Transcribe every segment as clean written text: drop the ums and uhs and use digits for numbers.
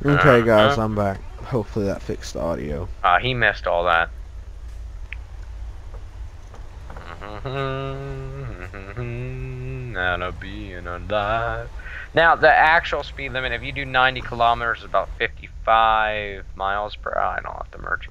Okay, guys, I'm back. Hopefully that fixed the audio. He missed all that. Now being alive. Now, the actual speed limit, if you do 90 kilometers, is about 55 miles per hour. I don't have to merge.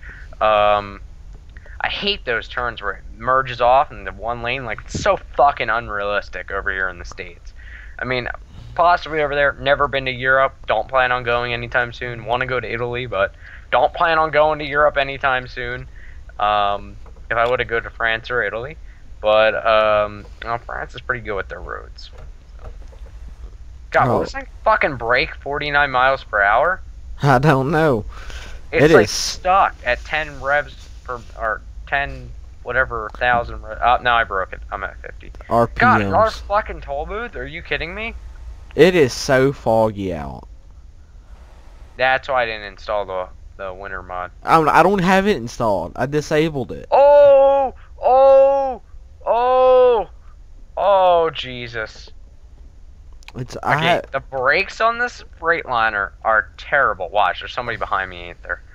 I hate those turns where it merges off in the one lane. Like, it's so fucking unrealistic over here in the States. I mean, possibly over there. Never been to Europe. Don't plan on going anytime soon. Want to go to Italy, but don't plan on going to Europe anytime soon. If I would have go to France or Italy. But, France is pretty good with their roads. God, will this thing fucking break 49 miles per hour? I don't know. It's like stuck at 10 revs per, or 10 whatever thousand revs. Oh, now I broke it. I'm at 50. RPMs. God, another fucking toll booth? Are you kidding me? It is so foggy out. That's why I didn't install the winter mod. I don't have it installed. I disabled it. Oh! Oh! Oh! Oh, Jesus. It's okay, the brakes on this Freightliner are terrible. Watch, there's somebody behind me, ain't there?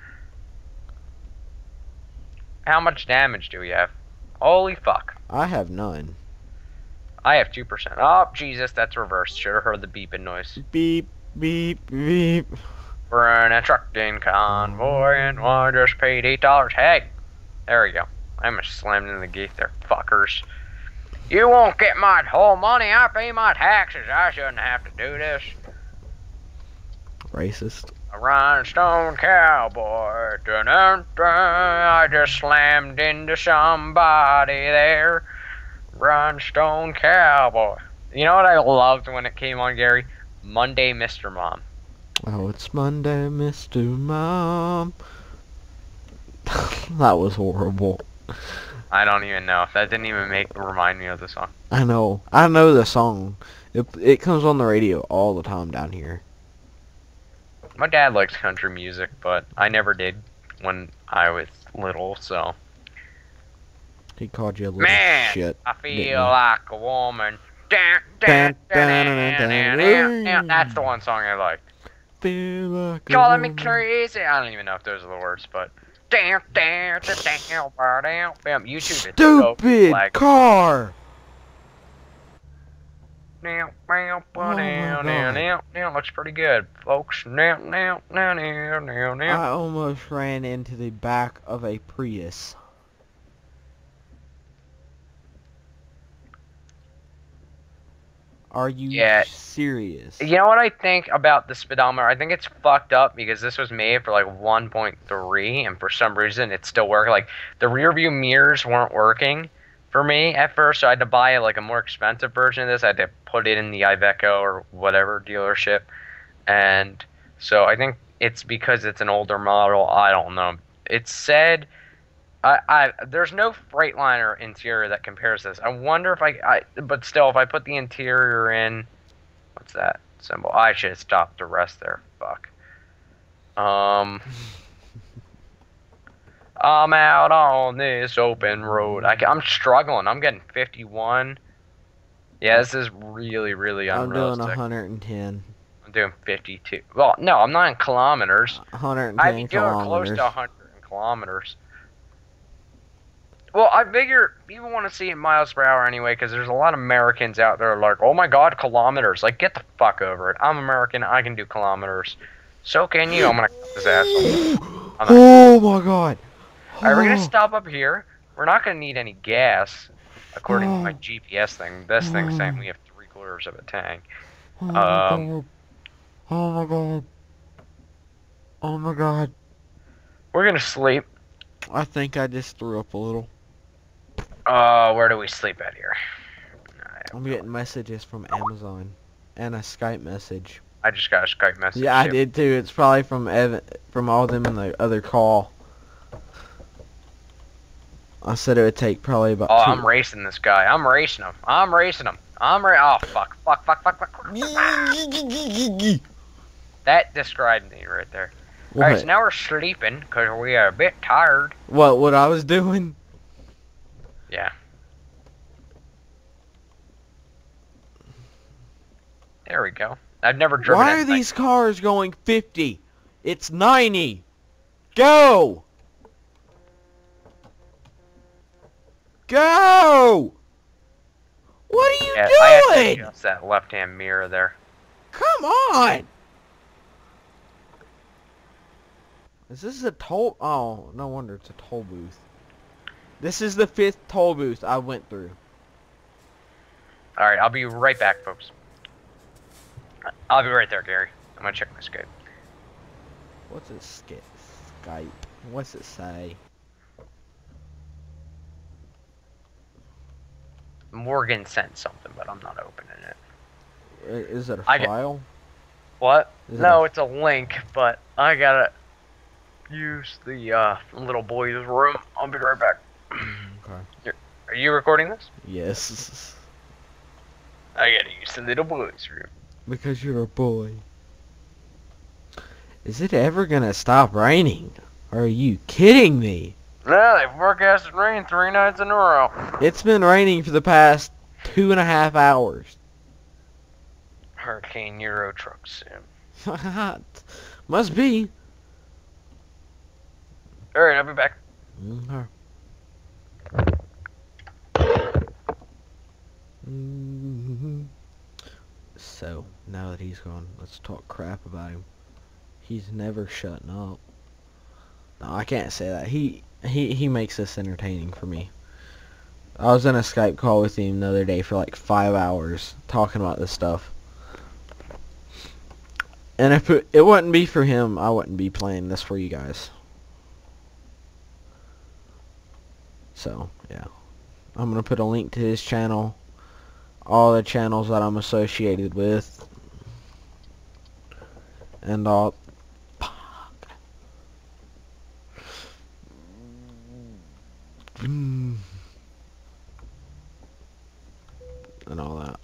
How much damage do we have? Holy fuck. I have none. I have 2%. Oh, Jesus, that's reversed. Should have heard the beeping noise. Beep, beep, beep. We're in a trucking convoy and I just paid $8. Hey! There we go. I almost slammed into the gate there, fuckers. You won't get my whole money. I pay my taxes. I shouldn't have to do this. Racist. A rhinestone cowboy. Dun -dun -dun. I just slammed into somebody there. Rhinestone cowboy. You know what I loved when it came on, Gary? Monday, Mr. Mom. Oh, it's Monday, Mr. Mom. That was horrible. I don't even know. That didn't even remind me of the song. I know the song. It comes on the radio all the time down here. My dad likes country music, but I never did when I was little, so. He called you a little shit. I feel like a woman. That's the one song I liked. Feel like Calling me crazy. I don't even know if those are the words, but. YouTube is stupid so car. Looks pretty good, folks. I almost ran into the back of a Prius. Are you serious? You know what I think about the speedometer? I think it's fucked up because this was made for like 1.3 and for some reason it's still working. Like the rear view mirrors weren't working for me at first, so I had to buy like a more expensive version of this. I had to put it in the Iveco or whatever dealership. And so I think it's because it's an older model. I don't know. It said there's no Freightliner interior that compares this. I wonder if but still, if I put the interior in, what's that symbol? I should have stopped the rest there. Fuck. I'm out on this open road. I'm struggling. I'm getting 51. Yeah, this is really, really unrealistic. I'm doing 110. I'm doing 52. Well, no, I'm not in kilometers. 110 I'd be doing close to 100 kilometers. Well, I figure people want to see it miles per hour anyway, because there's a lot of Americans out there like, oh my god, kilometers. Like, get the fuck over it. I'm American. I can do kilometers. So can you. I'm going to cut this asshole. Oh my god. Alright, we're going to stop up here. We're not going to need any gas, according to my GPS thing. This thing's saying we have 3/4 of a tank. Oh my god. Oh my god. Oh my god. We're going to sleep. I think I just threw up a little. Where do we sleep at here? I'm getting messages from Amazon and a Skype message. I just got a Skype message. Yeah, I did too. It's probably from Evan, from all of them in the other call. I said it would take probably about. Oh, I'm racing this guy. I'm racing him. Oh, fuck. That described me right there. Alright, so now we're sleeping because we are a bit tired. What I was doing? Yeah. There we go. I've never driven. Why are these cars going 50? It's 90. Go! Go! What are you Yeah, I had to doing? adjust that left-hand mirror there. Come on! Is this a toll? Oh, no wonder it's a toll booth. This is the 5th toll booth I went through. Alright, I'll be right back, folks. I'll be right there, Gary. I'm gonna check my Skype. What's it Skype? What's it say? Morgan sent something, but I'm not opening it. Is it a I file? What? Is it No, a- it's a link, but I gotta use the little boy's room. I'll be right back. Okay. Are you recording this? Yes. I gotta use the little boy's room. Because you're a boy. Is it ever gonna stop raining? Are you kidding me? No, they forecasted rain 3 nights in a row. It's been raining for the past 2.5 hours. Hurricane Euro truck soon. Must be. Alright, I'll be back. Okay. So, now that he's gone, let's talk crap about him. He's never shutting up. No, I can't say that. He makes this entertaining for me. I was in a Skype call with him the other day for like 5 hours talking about this stuff. And if it wouldn't be for him, I wouldn't be playing this for you guys. So, yeah. I'm going to put a link to his channel. All the channels that I'm associated with. And all... and all that.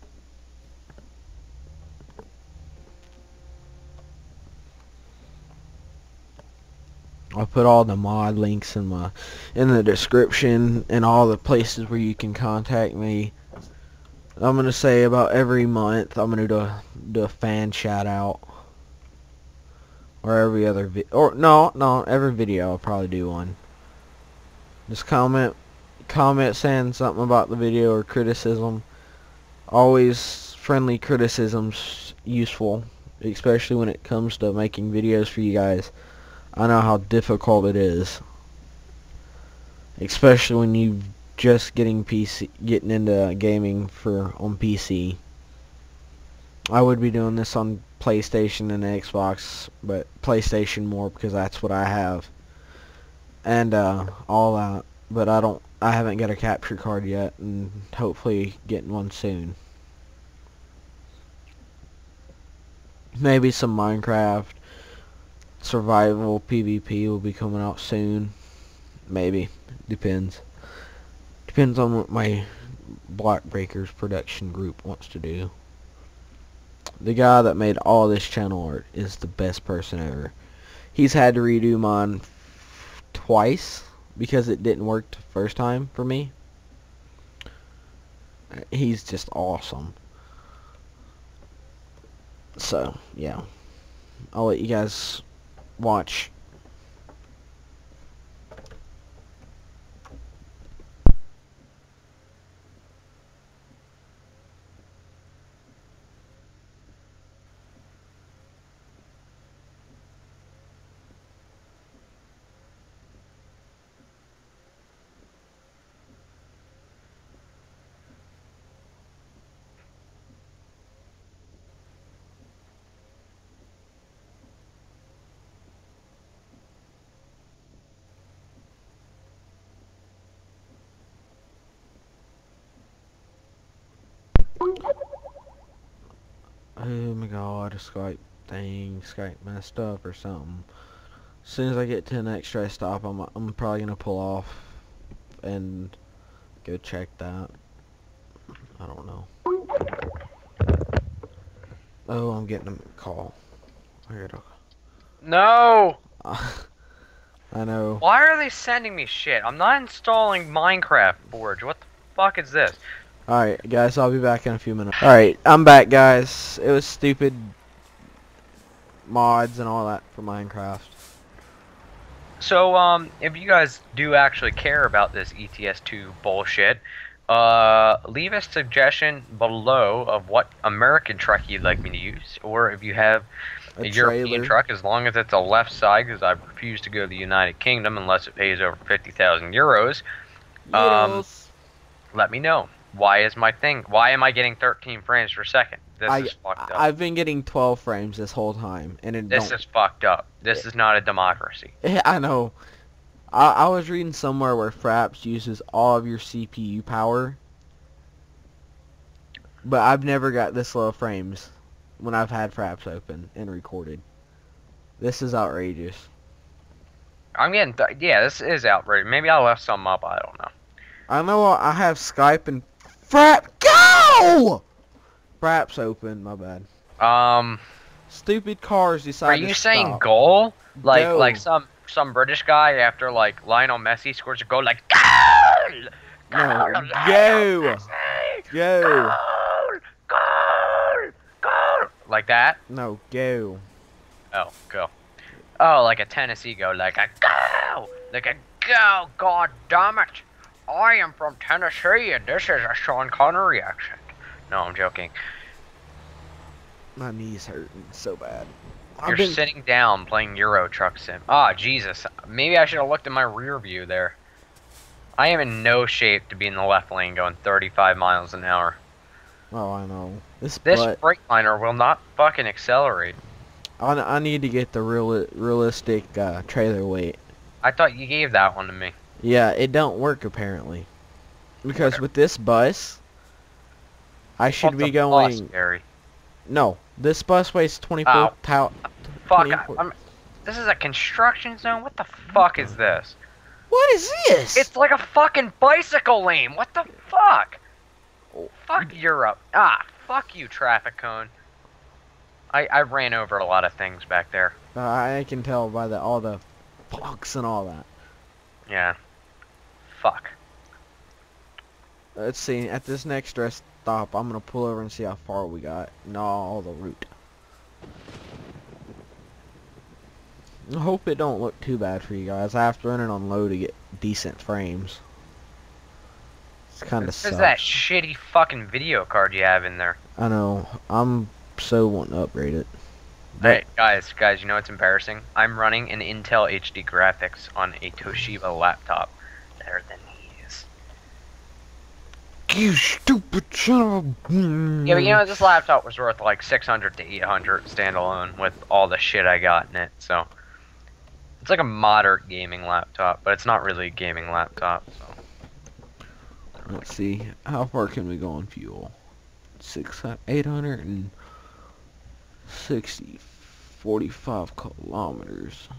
I'll put all the mod links in the description and all the places where you can contact me. I'm gonna say about every month I'm gonna do a fan shout out, or every other every video I'll probably do one. Just comment saying something about the video or criticism. Always friendly criticism's useful, especially when it comes to making videos for you guys. I know how difficult it is, especially when you just getting into gaming on PC. I would be doing this on PlayStation and Xbox, but PlayStation more because that's what I have, and all that. But I haven't got a capture card yet, and hopefully getting one soon. Maybe some Minecraft survival PvP will be coming out soon. Maybe. Depends. Depends on what my Block Breakers production group wants to do. The guy that made all this channel art is the best person ever. He's had to redo mine twice because it didn't work the first time for me. He's just awesome. So, yeah. I'll let you guys watch. Oh my god, Skype messed up or something. As soon as I get to the next rest stop, I'm probably gonna pull off and go check that. I don't know. Oh, I'm getting a call. No! I know. Why are they sending me shit? I'm not installing Minecraft, Forge. What the fuck is this? Alright, guys, I'll be back in a few minutes. Alright, I'm back, guys. It was stupid mods and all that for Minecraft. So, if you guys do actually care about this ETS2 bullshit, leave a suggestion below of what American truck you'd like me to use, or if you have a European trailer. truck, as long as it's a left side, because I refuse to go to the United Kingdom unless it pays over 50,000 euros. Let me know. Why is my thing? Why am I getting 13 frames per second? This is fucked up. I've been getting 12 frames this whole time, and This is fucked up. This is not a democracy. I know. I was reading somewhere where Fraps uses all of your CPU power, but I've never got this low frames when I've had Fraps open and recorded. This is outrageous. I'm getting yeah, this is outrageous. Maybe I left some up. I don't know. I know I have Skype and Fraps open. My bad. Stupid cars decide. Are you to saying stop. goal? Like Go. like some British guy after like Lionel Messi scores a goal like goal. No, Goal, go, Lionel Messi, go. goal, like that. No, go. Oh, go. Oh, like a Tennessee go, like a go, like a go. God damn it! I am from Tennessee, and this is a Sean Connery accent. No, I'm joking. My knees hurting so bad. You're sitting down playing Euro Truck Sim. Ah, Jesus. Maybe I should have looked at my rear view there. I am in no shape to be in the left lane going 35 miles an hour. Oh, I know. This Freightliner will not fucking accelerate. I need to get the realistic trailer weight. I thought you gave that one to me. Yeah, it don't work apparently. Because Whatever. with this bus, I should What's be a going. bus, Gary? No, this bus weighs 24 Ow. pounds. Fuck, 24. this is a construction zone? What the fuck is this? What is this? It's like a fucking bicycle lane. What the fuck? Fuck Europe. Ah, fuck you, traffic cone. I ran over a lot of things back there. I can tell by all the fucks and all that. Yeah. Fuck. Let's see. At this next rest stop, I'm gonna pull over and see how far we got. No, all the route. I hope it don't look too bad for you guys. I have to run it on low to get decent frames. It's kind of This sucks. is that shitty fucking video card you have in there. I know. I'm so wanting to upgrade it. Hey, guys, you know what's embarrassing? I'm running an Intel HD graphics on a Toshiba laptop. Better than these. You stupid son of a... Yeah, but you know, this laptop was worth like 600 to 800 standalone with all the shit I got in it, so... It's like a moderate gaming laptop, but it's not really a gaming laptop, so... Let's see. How far can we go on fuel? 860... 45 kilometers.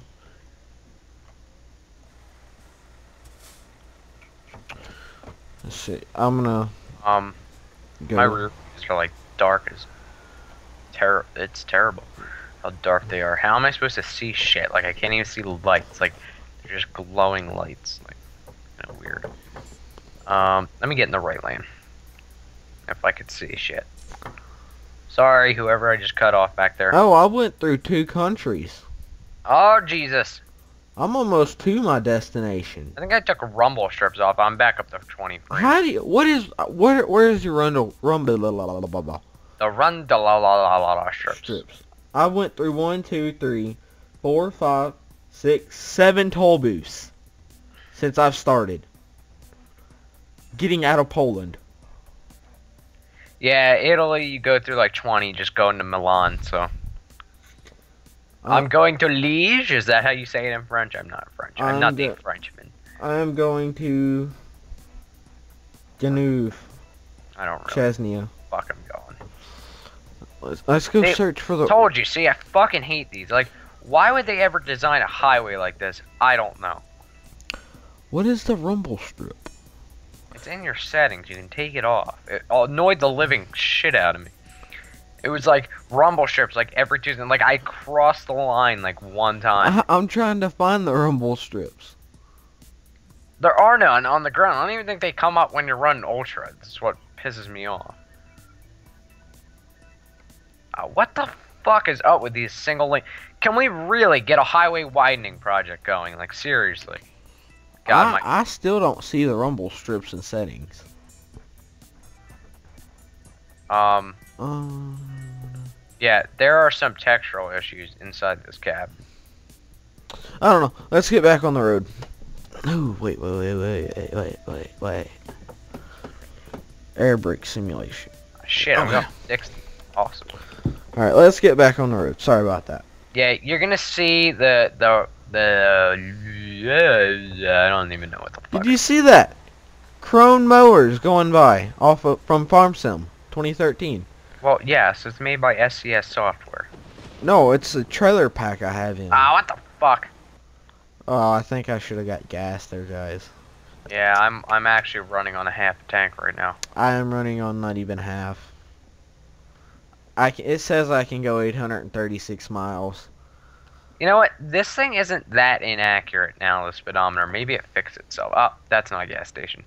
Let's see. I'm gonna go. My rear views are like dark as it's terrible how dark they are. How am I supposed to see shit? Like I can't even see lights. Like they're just glowing lights. Like kind of weird. Let me get in the right lane. If I could see shit. Sorry, whoever I just cut off back there. Oh, I went through 2 countries. Oh Jesus! I'm almost to my destination. I think I took rumble strips off. I'm back up to 20 frames. How do you, where is your rumble The run da la la la la la strips. strips? I went through 1, 2, 3, 4, 5, 6, 7 toll booths since I've started getting out of Poland. Yeah, Italy, you go through like 20 just going to Milan, so. I'm going to Liège. Is that how you say it in French? I'm not French. I'm not the Frenchman. I am going to Genève. I don't really Chesnia. fucking going. Let's go They search for the... Told you, see, I fucking hate these. Like, why would they ever design a highway like this? I don't know. What is the rumble strip? It's in your settings. You can take it off. It annoyed the living shit out of me. It was like rumble strips like every Tuesday. Like I crossed the line like one time. I'm trying to find the rumble strips. There are none on the ground. I don't even think they come up when you're running ultra. This is what pisses me off. What the fuck is up with these single lane? Can we really get a highway widening project going? Like, seriously. God, I still don't see the rumble strips and settings. Yeah, there are some textural issues inside this cab. I don't know. Let's get back on the road. Oh, wait. Air brake simulation. Shit, I'm going 60. Awesome. Alright, let's get back on the road. Sorry about that. Yeah, you're gonna see I don't even know what the fuck. Did you see that? Krone mowers going by from Farm Sim 2013. Well, yes, it's made by SCS Software. No, it's a trailer pack I have in. Ah, what the fuck? Oh, I think I should have got gas there, guys. Yeah, I'm actually running on a half tank right now. I am running on not even half. It says I can go 836 miles. You know what? This thing isn't that inaccurate now, the speedometer. Maybe it fixed itself. Oh, that's not a gas station.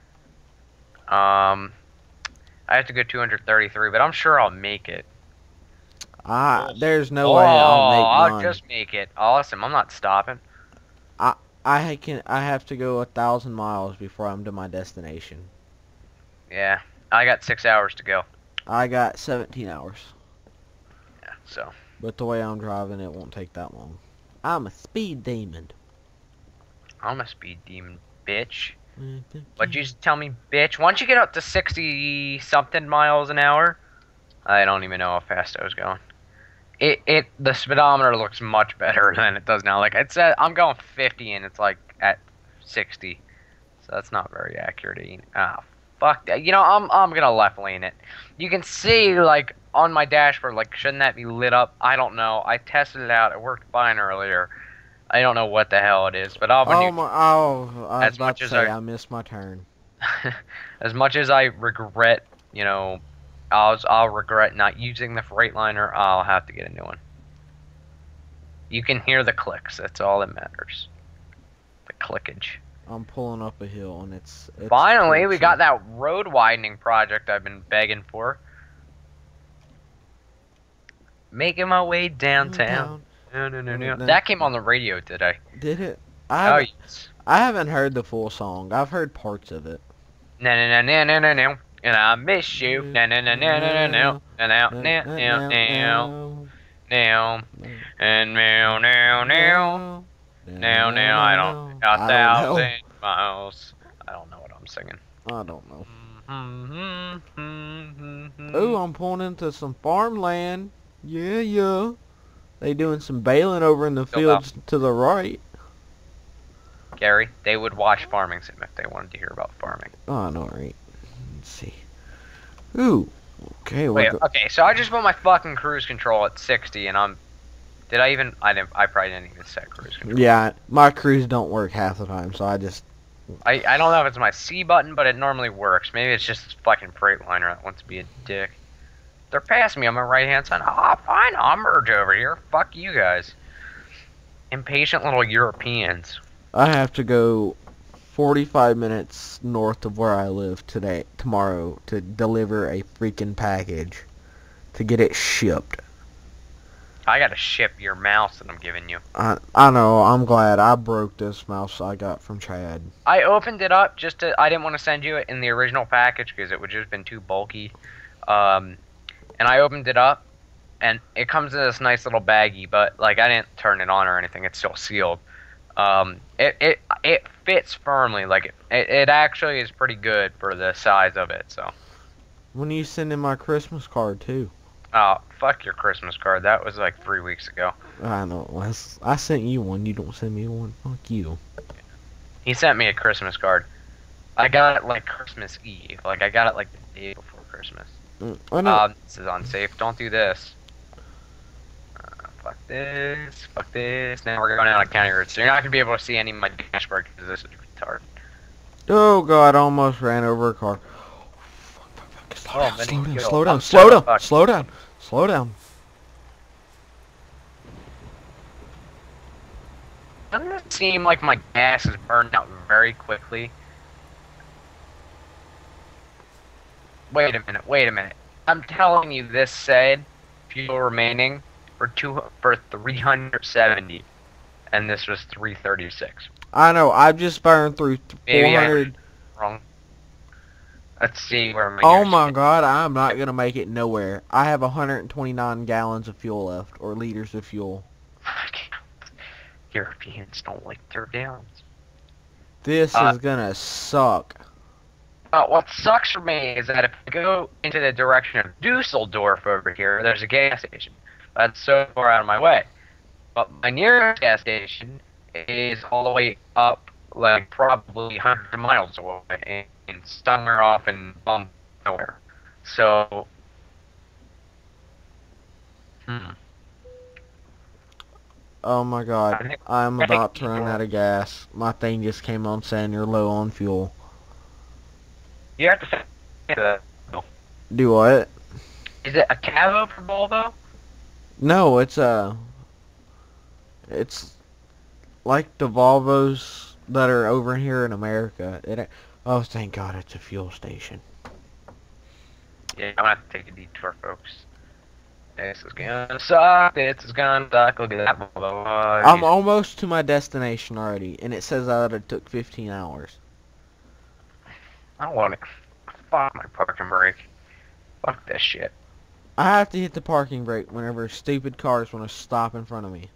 I have to go 233, but I'm sure I'll make it. There's no way I'll make mine. I'll just make it. Awesome. I'm not stopping. I have to go 1,000 miles before I'm to my destination. Yeah, I got 6 hours to go. I got 17 hours. Yeah, so. But the way I'm driving, it won't take that long. I'm a speed demon. I'm a speed demon, bitch. What'd you tell me, bitch? Once you get up to 60-something miles an hour, I don't even know how fast I was going. The speedometer looks much better than it does now. Like, it said, I'm going 50 and it's like at 60. So that's not very accurate. Ah, fuck that. You know, I'm gonna left lane it. You can see, like, on my dashboard, like, shouldn't that be lit up? I don't know. I tested it out. It worked fine earlier. I don't know what the hell it is, but I was about to say I missed my turn. As much as I regret, you know, I'll regret not using the Freightliner, I'll have to get a new one. You can hear the clicks. That's all that matters. The clickage. I'm pulling up a hill and it's finally we got that road widening project I've been begging for. Making my way downtown. No. That came on the radio today. Did it? Yes. I haven't heard the full song. I've heard parts of it. No. And I miss you. No. And meow. Now. I don't. 1,000 miles. I don't know what I'm singing. I don't know. Oh, I'm pulling into some farmland. Yeah. They doing some baling over in the fields to the right. Gary, they would watch Farming Sim if they wanted to hear about farming. Oh, I know, right? Let's see. Ooh. Okay. Okay, so I just put my fucking cruise control at 60, and I probably didn't even set cruise control. Yeah, my cruise don't work half the time, so I don't know if it's my C button, but it normally works. Maybe it's just this fucking Freightliner that wants to be a dick. They're passing me on my right-hand side. Oh, fine, I'll merge over here. Fuck you guys. Impatient little Europeans. I have to go 45 minutes north of where I live tomorrow, to deliver a freaking package, to get it shipped. I gotta ship your mouse that I'm giving you. I know, I'm glad I broke this mouse I got from Chad. I opened it up I didn't want to send you it in the original package because it would just been too bulky. And I opened it up, and it comes in this nice little baggie, but, like, I didn't turn it on or anything. It's still sealed. It fits firmly. Like, it actually is pretty good for the size of it, so. When are you sending my Christmas card, too? Oh, fuck your Christmas card. That was, like, 3 weeks ago. I know. I sent you one. You don't send me one. Fuck you. He sent me a Christmas card. I got it, like, Christmas Eve. Like, I got it, like, the day before Christmas. This is unsafe. Don't do this. Fuck this. Now we're going out on county roads, so you're not gonna be able to see any of my dashboard because this is retarded. Oh god, I almost ran over a car. Slow down. Doesn't it seem like my gas is burned out very quickly? Wait a minute. I'm telling you, this said fuel remaining for 370, and this was 336. I know. I've just burned through Maybe I 400. wrong. Let's see where my Oh nearest my god, I'm not gonna make it nowhere. I have 129 gallons of fuel left, or liters of fuel. Europeans don't like their gallons. This is gonna suck. What sucks for me is that if I go into the direction of Dusseldorf over here, there's a gas station. That's so far out of my way. But my nearest gas station is all the way up, like probably hundreds of miles away, and somewhere off in nowhere. So, Oh my god, I'm about to run out of gas. My thing just came on saying you're low on fuel. you have to say that. Do what? Is it a Cavo for Volvo? No, it's like the Volvos that are over here in America. Oh, thank God, it's a fuel station. Yeah, I'm gonna have to take a detour, folks. This is gonna suck. This is gonna suck. Look at that Volvo. I'm almost to my destination already, and it says that it took 15 hours. I don't want it. Fuck my parking brake. Fuck this shit. I have to hit the parking brake whenever stupid cars want to stop in front of me.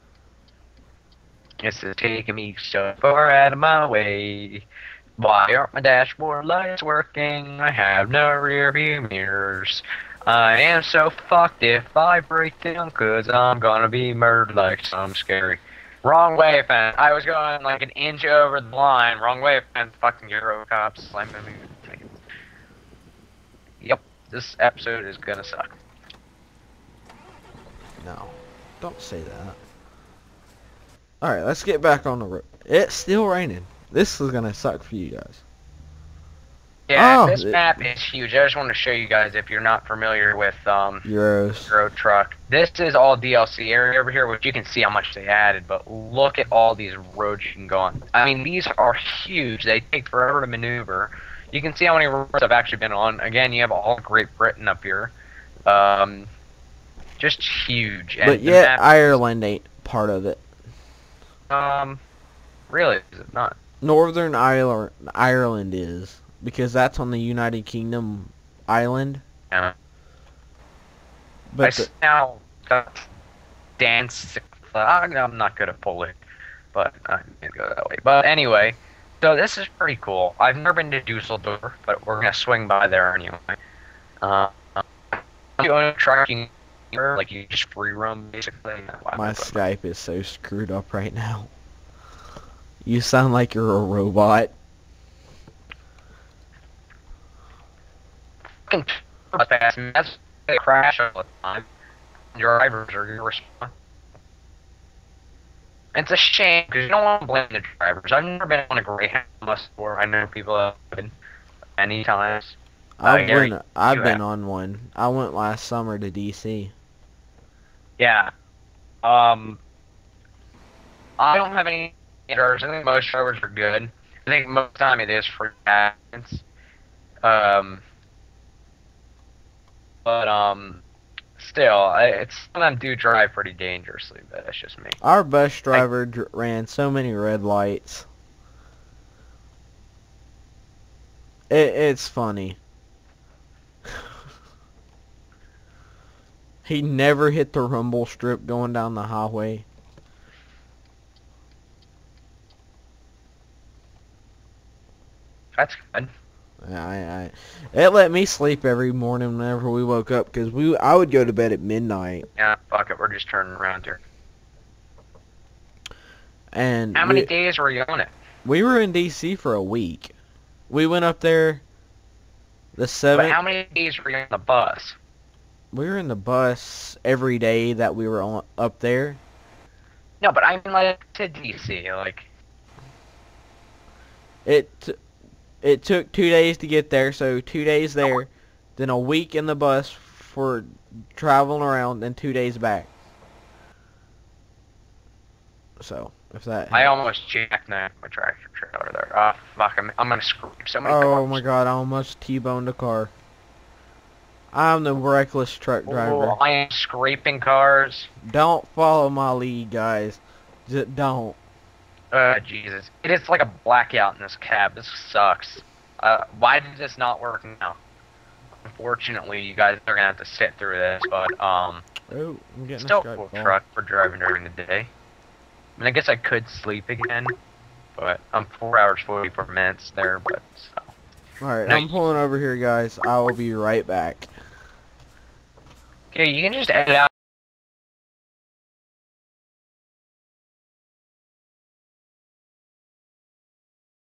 This is taking me so far out of my way. Why aren't my dashboard lights working? I have no rear view mirrors. I am so fucked if I break down, cause I'm gonna be murdered like some scary. Wrong way, fence. I was going like an inch over the line. Wrong way, fence. Fucking Euro cops slamming me. Yep, this episode is gonna suck. No, don't say that. Alright, let's get back on the road. It's still raining. This is gonna suck for you guys. Yeah, this map is huge. I just want to show you guys if you're not familiar with Euros. Euro Truck. This is all DLC area over here, which you can see how much they added, but look at all these roads you can go on. I mean, these are huge. They take forever to maneuver. You can see how many roads I've actually been on. Again, you have all Great Britain up here. Just huge. And But yet, Ireland ain't part of it. Really? Is it not? Northern Ireland is. Because that's on the United Kingdom island. Yeah. But now dance. I'm not good at Polish, but I didn't go that way. But anyway, so this is pretty cool. I've never been to Dusseldorf, but we're gonna swing by there anyway. You own a truck, like you just free roam basically. My Skype is so screwed up right now. You sound like you're a robot. Fast. That's they crash all the time. Drivers are irresponsible. It's a shame because you don't want to blame the drivers. I've never been on a Greyhound bus before. I know people have been many times. I've been on one. I went last summer to DC. Yeah. I don't have any drivers. I think most drivers are good. I think most of the time it is for accidents. But still, some of them do drive pretty dangerously, but that's just me. Our bus driver ran so many red lights. It's funny. He never hit the rumble strip going down the highway. That's good. It let me sleep every morning whenever we woke up because I would go to bed at midnight. Yeah, fuck it, we're just turning around here. And how many days were you on it? We were in DC for a week. We went up there the 7th. But how many days were you on the bus? We were in the bus every day that we were up there. No, but I mean like to DC, like. It took 2 days to get there, so 2 days there, then a week in the bus for traveling around, then 2 days back. So, if that helps. I almost jackknifed my tractor trailer there. Oh, fuck, I'm gonna screw so many cars. Oh my god, I almost T-boned a car. I'm the reckless truck driver. Oh, I am scraping cars. Don't follow my lead, guys. Don't. Jesus. It is like a blackout in this cab. This sucks. Why did this not work now? Unfortunately, you guys are gonna have to sit through this, but, Oh, I'm getting still a a stripe cool ball. truck for driving during the day. I mean, I guess I could sleep again, but I'm 4 hours 44 minutes there, but so. Alright, No, I'm pulling over here, guys. I will be right back. Okay, you can just edit out